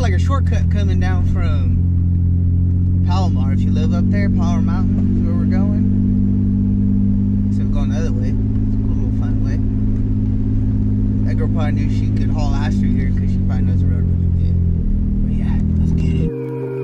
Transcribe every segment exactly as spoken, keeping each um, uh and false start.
like a shortcut coming down from Palomar. If you live up there, Palomar Mountain is where we're going. Instead of going the other way. It's a cool little fun way. That girl probably knew she could haul ass through here because she probably knows the road really good. But yeah, let's get it.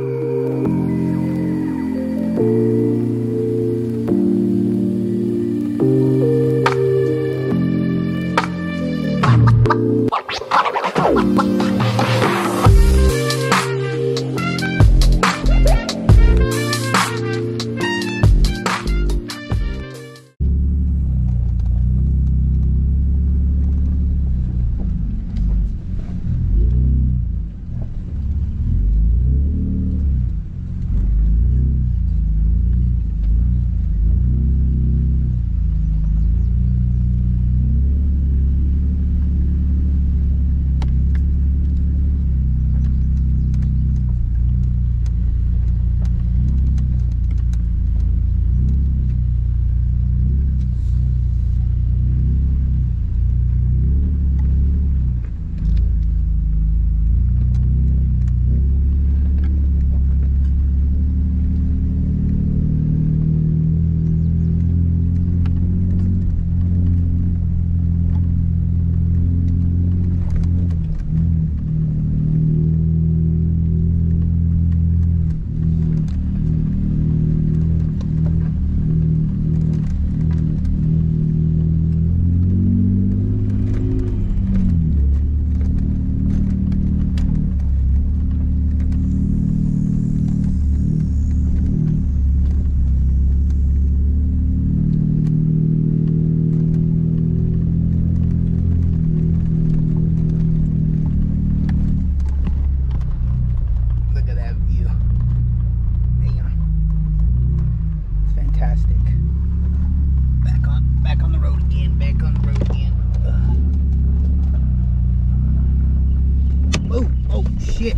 Shit.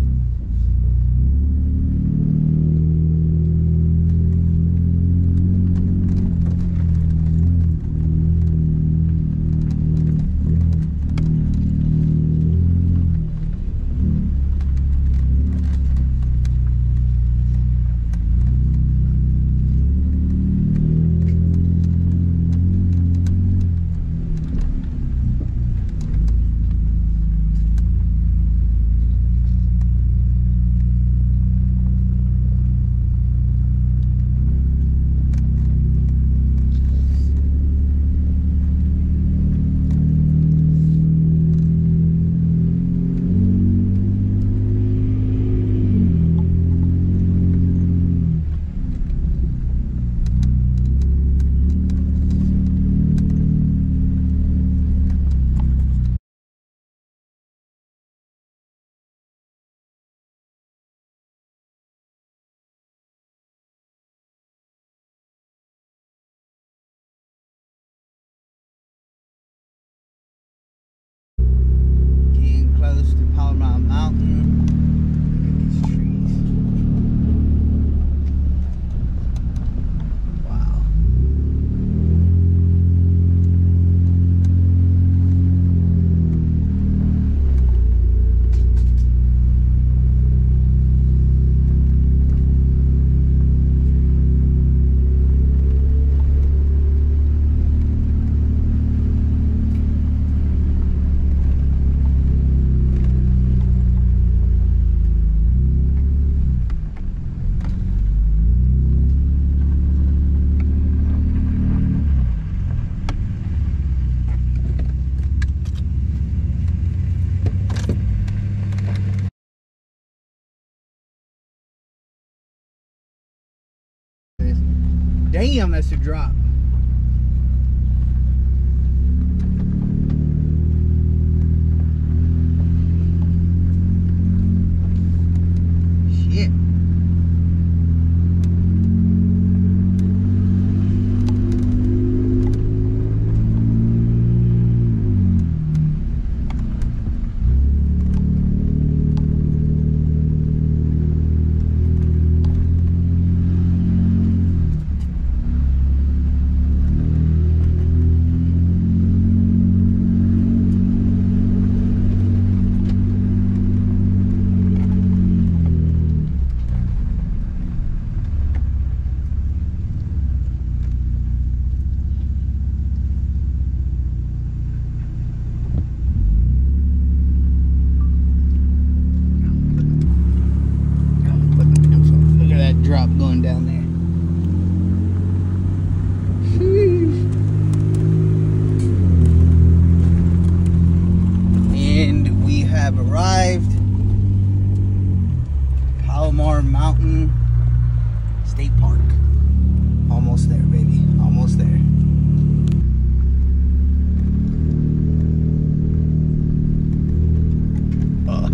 Close to Palomar Mountain. Look at these trees. Wow. Damn, that's a drop. Shit. arrived. Palomar Mountain State Park. Almost there, baby. Almost there. Uh.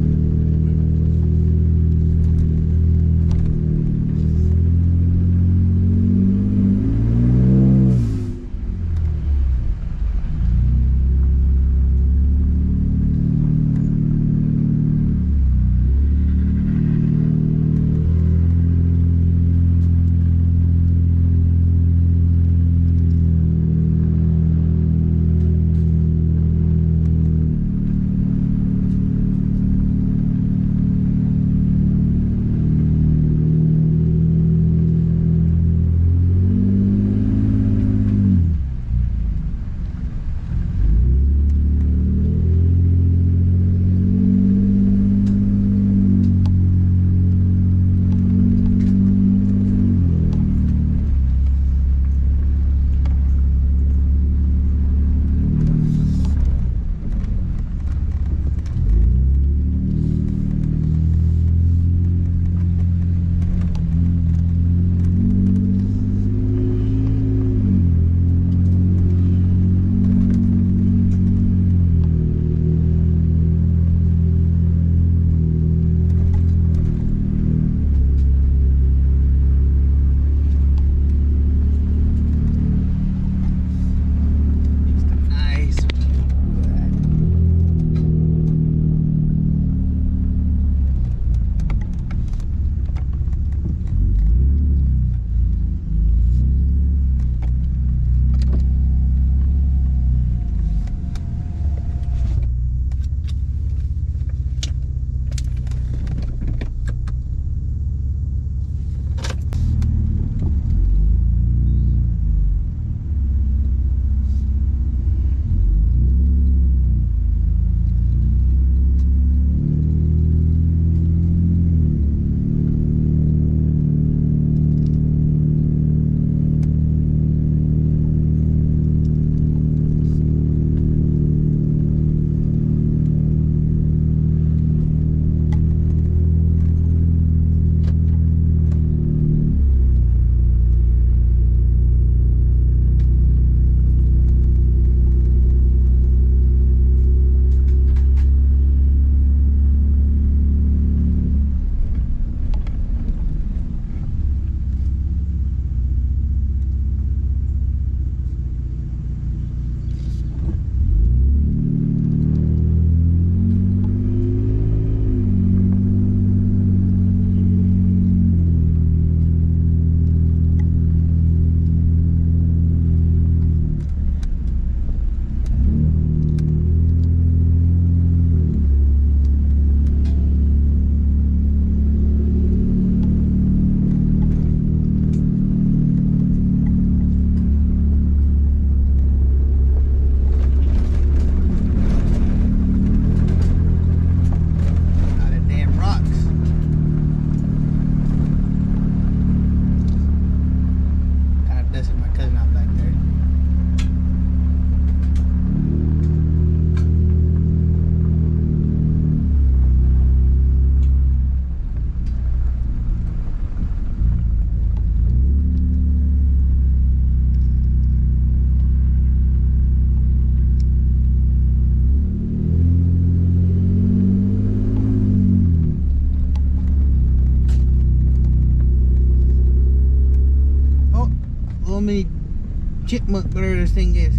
Mini chipmunk, whatever this thing is.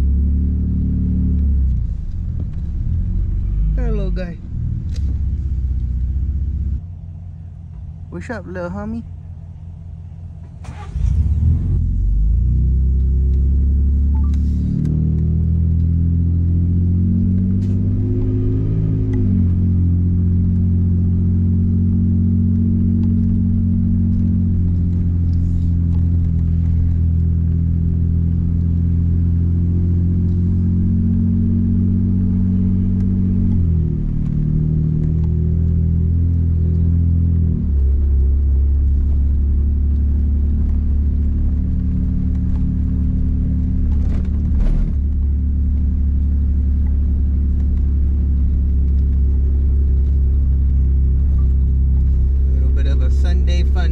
That little guy. What's up, little homie?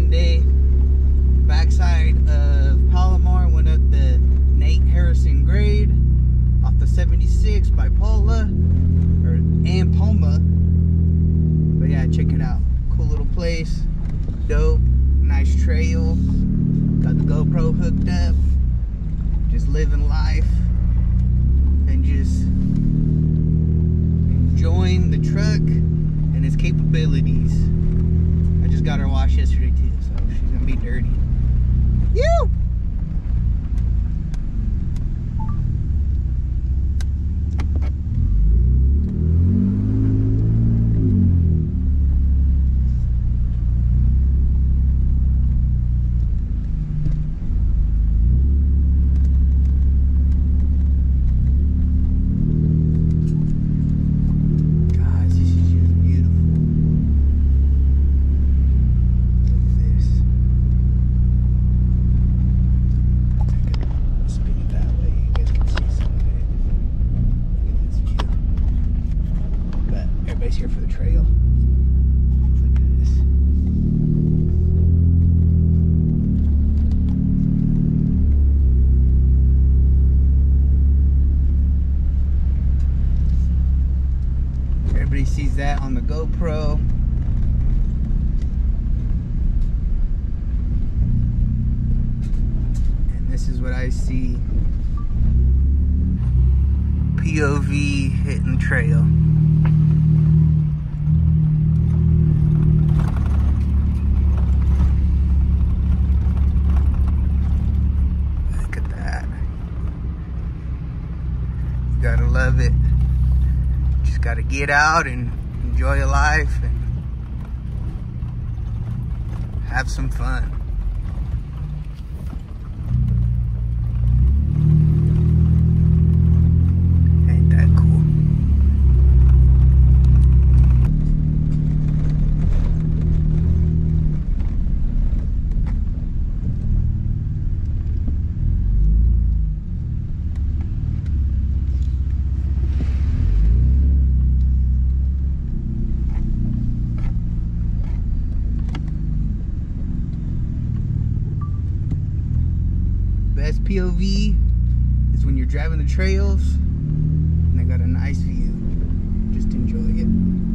second day. Backside of Palomar, went up the Nate Harrison grade off the seventy-six by Paula or and Palma. But yeah, check it out. Cool little place. Dope. Nice trail. Got the GoPro hooked up. Just living life and just enjoying the truck and its capabilities. I just got her washed yesterday too, so she's gonna be dirty. You. Here for the trail. Look at this. Everybody sees that on the GoPro. And this is what I see. P O V hitting trail. Gotta love it. Just gotta get out and enjoy your life and have some fun. Ain't that cool? Best P O V is when you're driving the trails and they got a nice view. Just enjoy it.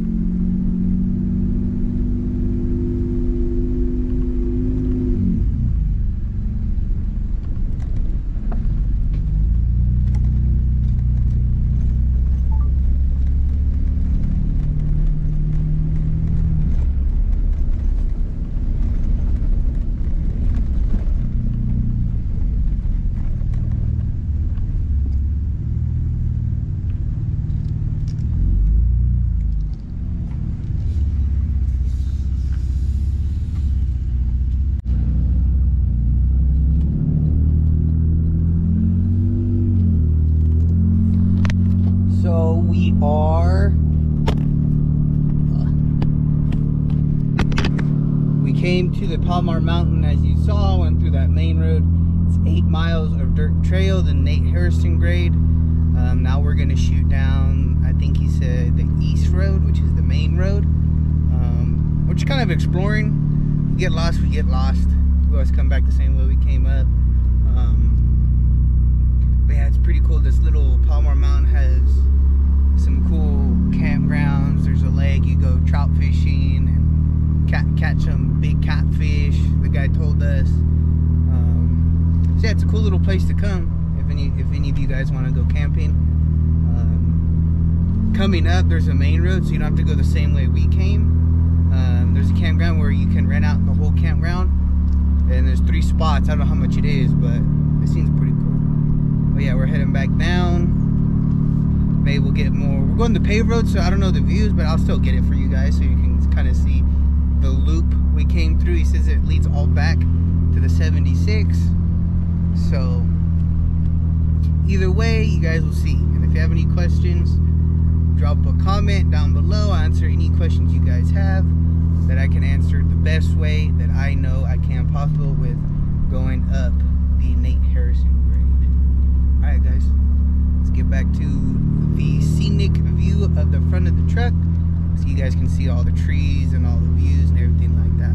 So we are, we came to the Palomar Mountain as you saw, went through that main road. It's eight miles of dirt trail, the Nate Harrison grade. Um, now we're gonna shoot down, I think he said the east road, which is the main road. Um, we're just kind of exploring. We get lost, we get lost. We always come back the same way we came up. Um, but yeah, it's pretty cool. This little Palomar Mountain has some cool campgrounds. There's a lake you go trout fishing and cat, catch some big catfish, the guy told us. Um, so yeah, it's a cool little place to come if any if any of you guys want to go camping. Um, coming up, there's a main road, so you don't have to go the same way we came. Um, there's a campground where you can rent out the whole campground, and there's three spots. I don't know how much it is, but it seems pretty cool. But yeah, we're heading back down. Maybe we'll get more. We're going the paved road, so I don't know the views, but I'll still get it for you guys so you can kind of see the loop we came through. He says it leads all back to the seventy-six. So either way, you guys will see. And if you have any questions, drop a comment down below. I'll answer any questions you guys have that I can answer the best way that I know I can possible with going up the Nate Harrison grade. Alright guys, let's get back to the scenic view of the front of the truck so you guys can see all the trees and all the views and everything like that.